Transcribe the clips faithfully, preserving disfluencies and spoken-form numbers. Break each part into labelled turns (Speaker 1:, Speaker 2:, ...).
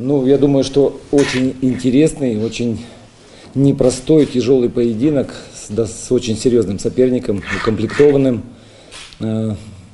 Speaker 1: Ну, я думаю, что очень интересный, очень непростой, тяжелый поединок с, да, с очень серьезным соперником, укомплектованным. Я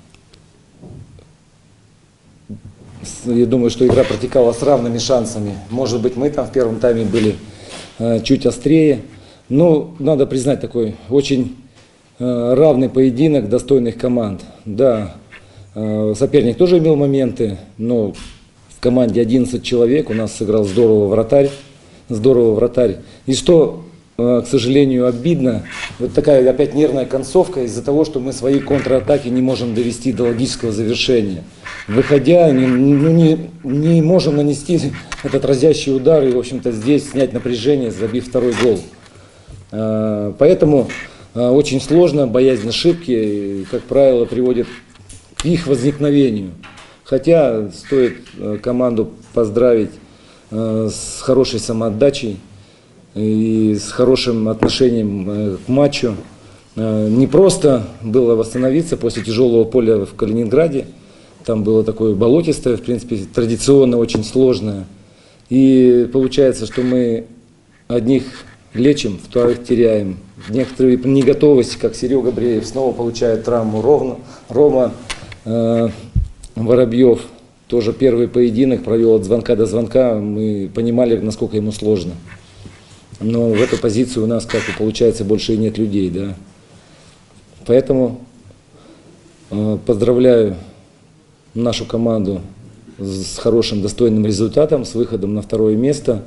Speaker 1: думаю, что игра протекала с равными шансами. Может быть, мы там в первом тайме были чуть острее. Но надо признать, такой очень равный поединок достойных команд. Да, соперник тоже имел моменты, но в команде одиннадцать человек, у нас сыграл здорово вратарь. Здорово вратарь. И что, к сожалению, обидно, вот такая опять нервная концовка из-за того, что мы свои контратаки не можем довести до логического завершения. Выходя, не, ну, не, не можем нанести этот разящий удар и, в общем-то, здесь снять напряжение, забив второй гол. Поэтому очень сложно, боязнь ошибки, как правило, приводит к их возникновению. Хотя стоит команду поздравить с хорошей самоотдачей и с хорошим отношением к матчу. Не просто было восстановиться после тяжелого поля в Калининграде. Там было такое болотистое, в принципе, традиционно очень сложное. И получается, что мы одних лечим, вторых теряем. Некоторые неготовость, как Серега Бреев, снова получает травму. Ровно, Рома э, Воробьев тоже первый поединок провел от звонка до звонка. Мы понимали, насколько ему сложно. Но в эту позицию у нас, как и получается, больше и нет людей. Да? Поэтому э, поздравляю нашу команду с хорошим, достойным результатом, с выходом на второе место.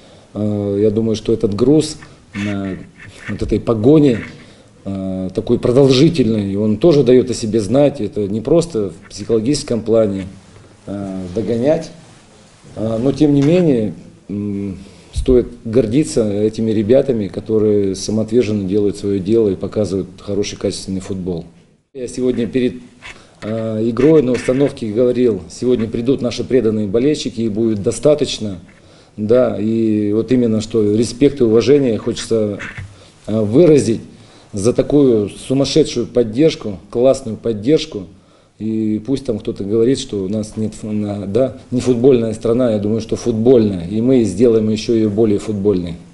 Speaker 1: Я думаю, что этот груз вот этой погони такой продолжительный, он тоже дает о себе знать. Это не просто в психологическом плане догонять, но тем не менее стоит гордиться этими ребятами, которые самоотверженно делают свое дело и показывают хороший, качественный футбол. Я сегодня перед игрой на установке говорил, сегодня придут наши преданные болельщики и будет достаточно. Да, и вот именно что респект и уважение хочется выразить за такую сумасшедшую поддержку, классную поддержку. И пусть там кто-то говорит, что у нас нет, да, не футбольная страна, я думаю, что футбольная. И мы сделаем еще ее более футбольной.